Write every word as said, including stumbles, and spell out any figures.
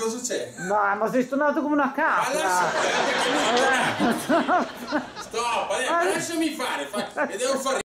cosa c'è? Ma, ma sei stonato come una Ma capra! lascia, stop, ma lasciami fare, fa, e devo fare